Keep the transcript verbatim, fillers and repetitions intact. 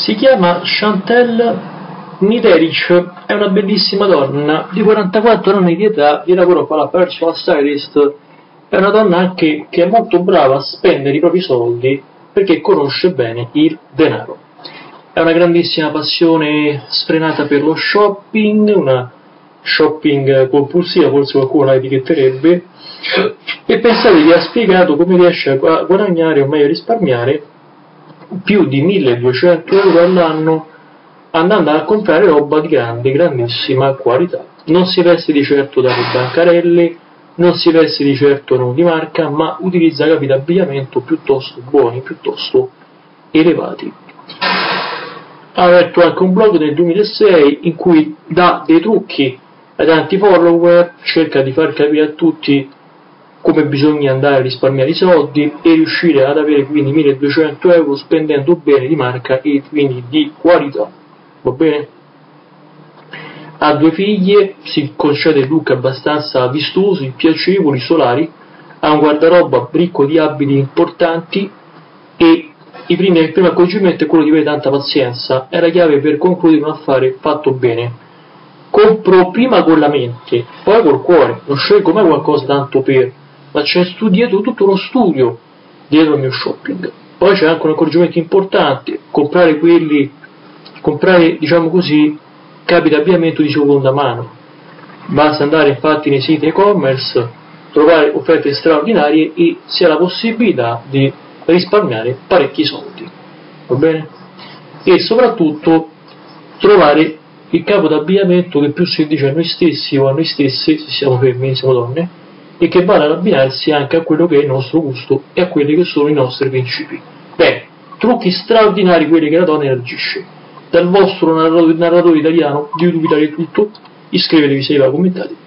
Si chiama Chantal Nideric, è una bellissima donna di quarantaquattro anni di età, di lavoro fa la personal stylist, è una donna anche che è molto brava a spendere i propri soldi perché conosce bene il denaro. È una grandissima passione sfrenata per lo shopping, una shopping compulsiva, forse qualcuno la etichetterebbe, e pensate vi ha spiegato come riesce a guadagnare, o meglio risparmiare, più di milleduecento euro all'anno andando a comprare roba di grande, grandissima qualità. Non si veste di certo dalle bancarelle, non si veste di certo non di marca, ma utilizza capi d'abbigliamento piuttosto buoni, piuttosto elevati. Ha aperto anche un blog nel duemilasei in cui dà dei trucchi ai tanti follower, cerca di far capire a tutti come bisogna andare a risparmiare i soldi e riuscire ad avere quindi milleduecento euro spendendo bene di marca e quindi di qualità. Va bene? Ha due figlie, si concede look abbastanza vistosi, piacevoli, solari, ha un guardaroba ricco di abiti importanti e i primi, il primo accorgimento è quello di avere tanta pazienza, è la chiave per concludere un affare fatto bene. Compro prima con la mente, poi col cuore, non scelgo mai qualcosa tanto per, ma c'è dietro tutto uno studio dietro il mio shopping. Poi c'è anche un accorgimento importante, comprare quelli, comprare diciamo così, capi d'abbigliamento di seconda mano. Basta andare infatti nei siti e-commerce, trovare offerte straordinarie e si ha la possibilità di risparmiare parecchi soldi, va bene? E soprattutto trovare il capo d'abbigliamento che più si dice a noi stessi o a noi stesse, se siamo femmine, siamo donne, e che vada ad abbinarsi anche a quello che è il nostro gusto e a quelli che sono i nostri principi. Beh, trucchi straordinari quelli che la donna elargisce. Dal vostro narratore, narratore italiano di YouTube Italia è tutto, iscrivetevi se vi va, commentate.